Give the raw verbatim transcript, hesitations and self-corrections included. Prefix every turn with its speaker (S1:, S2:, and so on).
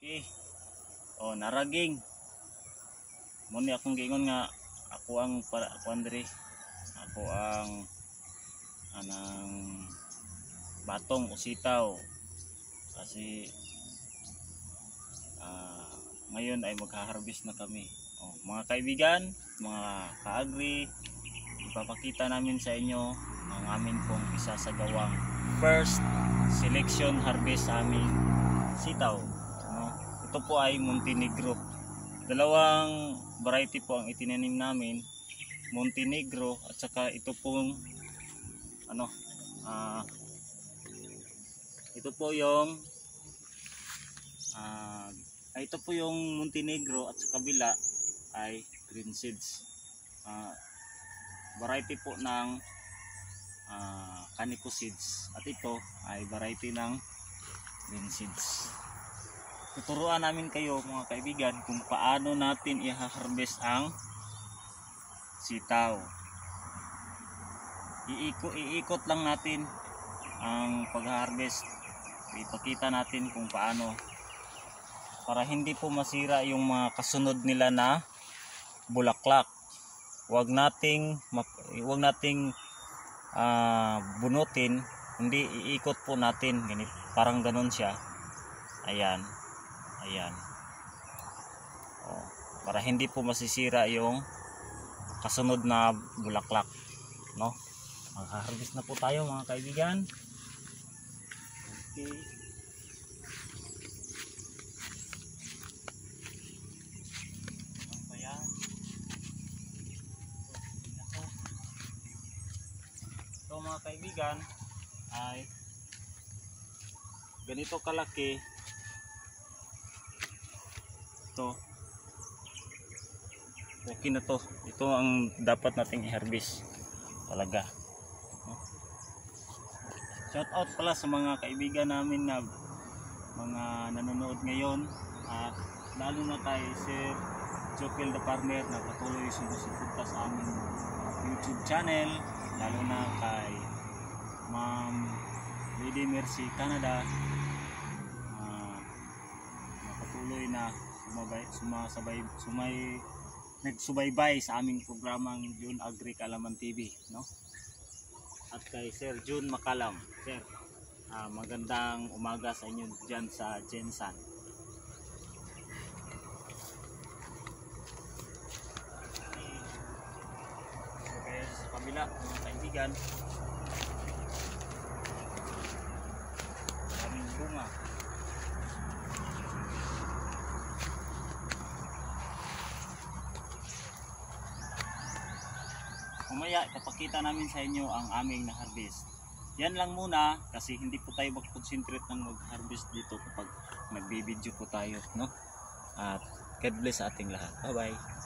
S1: Okay. Oh, naraging. Muni akong giingon nga ako ang para ako andre. Ako ang anang batong usitaw. Kasi uh, ngayon ay magha-harvest na kami. Oh, mga kaibigan, mga ka-agri, ipapakita namin sa inyo ang amin pong isasagawang first selection harvest sa aming sitaw. No? Ito po ay Montenegro. Dalawang variety po ang itinanim namin, Montenegro at saka ito pong ano uh, ito po yung uh, ito po yung Montenegro at sa kabila ay green seeds. Uh, variety po ng uh, Kaneko seeds at ito ay variety ng green seeds. Tuturuan namin kayo mga kaibigan kung paano natin i-harvest ang sitaw. Iiko, iikot lang natin ang pag-harvest. Ipakita natin kung paano para hindi po masira yung mga kasunod nila na bulaklak. Huwag nating huwag nating uh, bunutin, hindi iikot po natin ganito. Parang ganun siya. Ayan. Ayan. Oh, para hindi po masisira yung kasunod na bulaklak, no? Mag-harvest na po tayo mga kaibigan. Okay. Ayan. So mga kaibigan ay ganito kalaki ito. Okay na to. Ito ang dapat nating i-harvest talaga. Shout out pala sa mga kaibigan namin na mga nanonood ngayon at lalo na kay Sir Jokil the Farmer na patuloy sumusuporta sa aming YouTube channel, lalo na kay Ma'am Lady Mercy Canada uh, na patuloy na sumabay, sumasabay, sumay, nagsubaybay sa aming programang June Agri Kalaman T V, no? At kay Sir June Makalam. Sir, uh, magandang umaga sa inyo dyan sa Jensan. Okay, sa kabila mga kaibigan, maraming bunga. Mamaya ipapakita namin sa inyo ang aming na-harvest. Yan lang muna kasi hindi po tayo mag-concentrate ng mag-harvest dito kapag nagbi-video po tayo, no? At God bless sa ating lahat. Bye bye.